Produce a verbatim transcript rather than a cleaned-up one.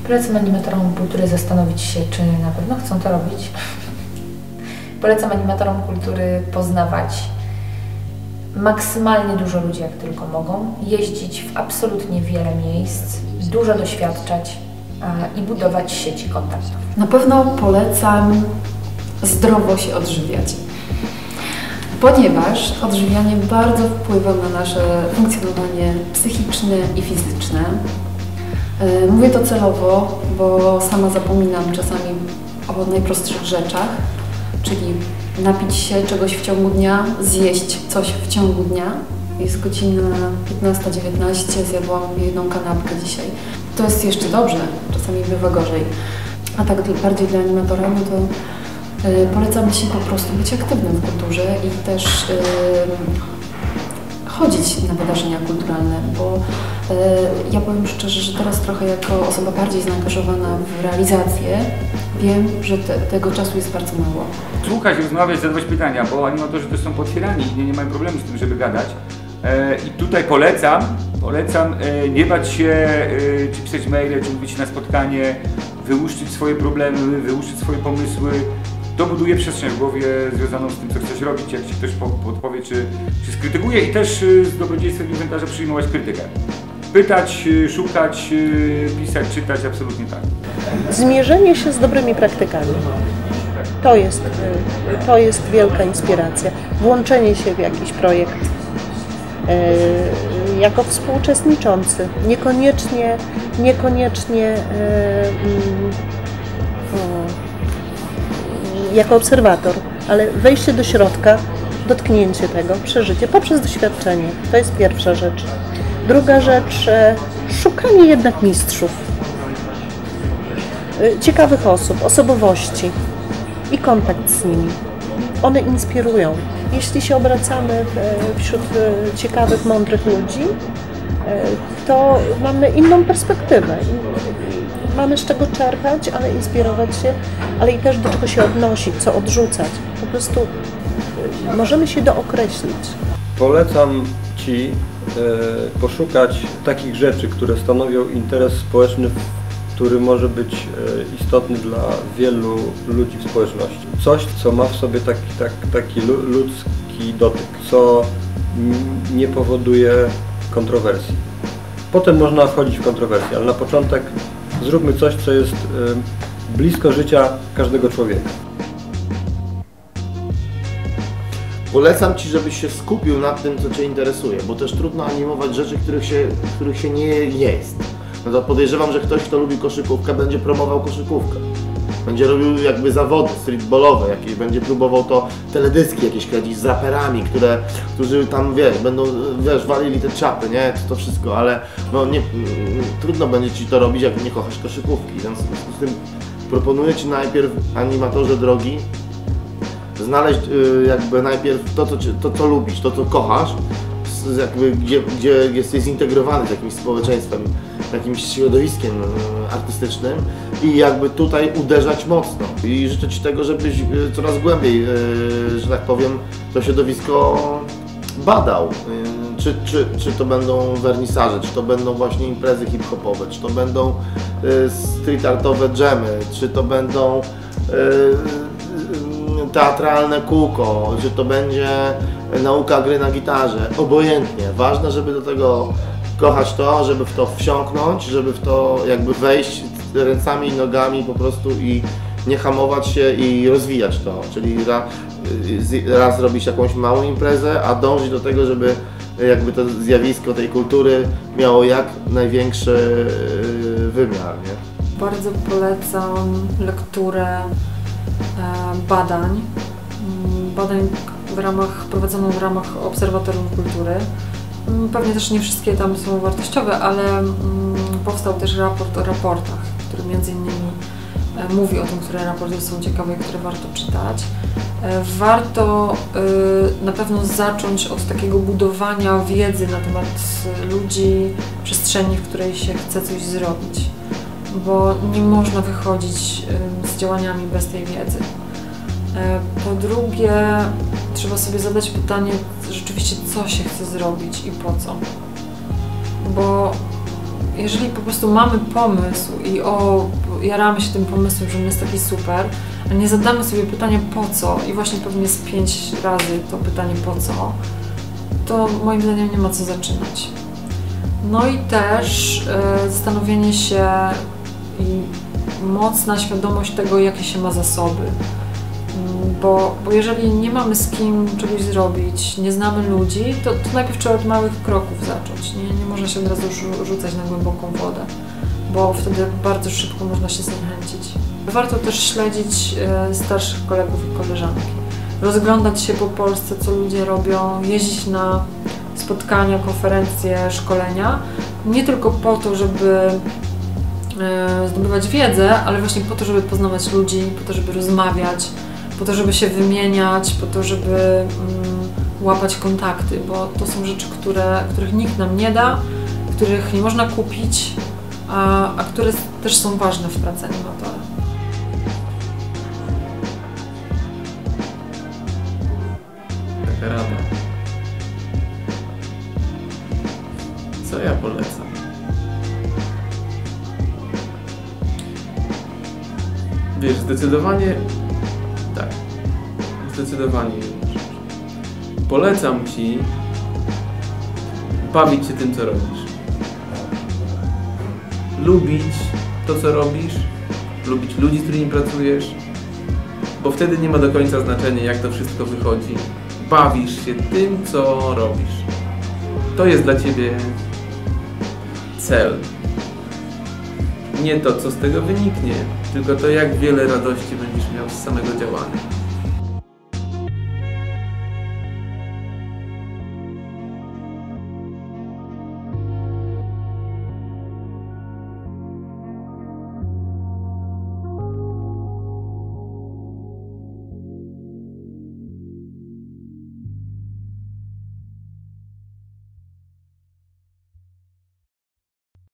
Polecam animatorom kultury zastanowić się, czy na pewno chcą to robić. Polecam animatorom kultury poznawać maksymalnie dużo ludzi, jak tylko mogą, jeździć w absolutnie wiele miejsc, dużo doświadczać a, i budować sieci kontaktów. Na pewno polecam zdrowo się odżywiać, ponieważ odżywianie bardzo wpływa na nasze funkcjonowanie psychiczne i fizyczne. Mówię to celowo, bo sama zapominam czasami o najprostszych rzeczach, czyli napić się czegoś w ciągu dnia, zjeść coś w ciągu dnia. Jest godzina piętnasta dziewiętnaście, zjadłam jedną kanapkę dzisiaj. To jest jeszcze dobrze, czasami bywa gorzej. A tak bardziej dla animatora, no to yy, polecam Ci po prostu być aktywnym w kulturze i też yy, chodzić na wydarzenia kulturalne, bo yy, ja powiem szczerze, że teraz trochę jako osoba bardziej zaangażowana w realizację wiem, że te, tego czasu jest bardzo mało. Słuchać, rozmawiać, zadawać pytania, bo animatorzy też są potwierani i nie, nie mają problemu z tym, żeby gadać. E, I tutaj polecam, polecam e, nie bać się, e, czy pisać maile, czy mówić na spotkanie, wyłuszczyć swoje problemy, wyłuszczyć swoje pomysły. To buduje przestrzeń w głowie związaną z tym, co chcesz robić, jak Ci ktoś podpowie, czy, czy skrytykuje i też e, z dobrodziejstwem inwentarza przyjmować krytykę. Pytać, szukać, pisać, czytać, absolutnie tak. Zmierzenie się z dobrymi praktykami. To jest, to jest wielka inspiracja. Włączenie się w jakiś projekt jako współuczestniczący. Niekoniecznie, niekoniecznie jako obserwator, ale wejście do środka, dotknięcie tego, przeżycie poprzez doświadczenie. To jest pierwsza rzecz. Druga rzecz, szukanie jednak mistrzów, ciekawych osób, osobowości i kontakt z nimi. One inspirują. Jeśli się obracamy wśród ciekawych, mądrych ludzi, to mamy inną perspektywę. Mamy z czego czerpać, ale inspirować się, ale i też do czego się odnosić, co odrzucać. Po prostu możemy się dookreślić. Polecam Ci poszukać takich rzeczy, które stanowią interes społeczny, który może być istotny dla wielu ludzi w społeczności. Coś, co ma w sobie taki, tak, taki ludzki dotyk, co nie powoduje kontrowersji. Potem można wchodzić w kontrowersje, ale na początek zróbmy coś, co jest blisko życia każdego człowieka. Polecam Ci, żebyś się skupił na tym, co Cię interesuje, bo też trudno animować rzeczy, których się, których się nie jest. No to podejrzewam, że ktoś, kto lubi koszykówkę, będzie promował koszykówkę. Będzie robił jakby zawody streetballowe, jakieś, będzie próbował to teledyski jakieś kręcić z raperami, które, którzy tam, wiesz, będą, wiesz, walili te czapy, nie? To, to wszystko, ale no nie, trudno będzie Ci to robić, jak nie kochasz koszykówki, więc z tym proponuję Ci najpierw, animatorze drogi, znaleźć y, jakby najpierw to co, to, co lubisz, to, co kochasz, z, jakby, gdzie, gdzie jesteś zintegrowany z jakimś społeczeństwem, jakimś środowiskiem y, artystycznym i jakby tutaj uderzać mocno. I życzę Ci tego, żebyś y, coraz głębiej, y, że tak powiem, to środowisko badał. Y, czy, czy, czy to będą wernisaże, czy to będą właśnie imprezy hip-hopowe, czy to będą y, street artowe dżemy, czy to będą y, teatralne kółko, czy to będzie nauka gry na gitarze, obojętnie. Ważne, żeby do tego kochać to, żeby w to wsiąknąć, żeby w to jakby wejść ręcami i nogami po prostu i nie hamować się i rozwijać to. Czyli raz, raz zrobić jakąś małą imprezę, a dążyć do tego, żeby jakby to zjawisko tej kultury miało jak największy wymiar, nie? Bardzo polecam lekturę badań, badań w ramach, prowadzoną w ramach Obserwatorium Kultury. Pewnie też nie wszystkie tam są wartościowe, ale powstał też raport o raportach, który między innymi mówi o tym, które raporty są ciekawe i które warto czytać. Warto na pewno zacząć od takiego budowania wiedzy na temat ludzi, przestrzeni, w której się chce coś zrobić, bo nie można wychodzić z działaniami bez tej wiedzy. Po drugie, trzeba sobie zadać pytanie rzeczywiście, co się chce zrobić i po co. Bo jeżeli po prostu mamy pomysł i o, jaramy się tym pomysłem, że on jest taki super, a nie zadamy sobie pytania po co i właśnie pewnie z pięć razy to pytanie po co, to moim zdaniem nie ma co zaczynać. No i też e, zastanowienie się i mocna świadomość tego, jakie się ma zasoby. Bo, bo jeżeli nie mamy z kim czegoś zrobić, nie znamy ludzi, to, to najpierw trzeba od małych kroków zacząć. Nie, nie można się od razu rzucać na głęboką wodę, bo wtedy bardzo szybko można się zniechęcić. Warto też śledzić e, starszych kolegów i koleżanki. Rozglądać się po Polsce, co ludzie robią, jeździć na spotkania, konferencje, szkolenia. Nie tylko po to, żeby e, zdobywać wiedzę, ale właśnie po to, żeby poznawać ludzi, po to, żeby rozmawiać, po to, żeby się wymieniać, po to, żeby mm, łapać kontakty, bo to są rzeczy, które, których nikt nam nie da, których nie można kupić, a, a które też są ważne w pracy animatora. Taka rada. Co ja polecam? Wiesz, zdecydowanie tak. Zdecydowanie jedna rzecz. Polecam Ci bawić się tym, co robisz. Lubić to, co robisz, lubić ludzi, z którymi pracujesz, bo wtedy nie ma do końca znaczenia, jak to wszystko wychodzi. Bawisz się tym, co robisz. To jest dla Ciebie cel. Nie to, co z tego wyniknie, tylko to, jak wiele radości będziesz miał z samego działania.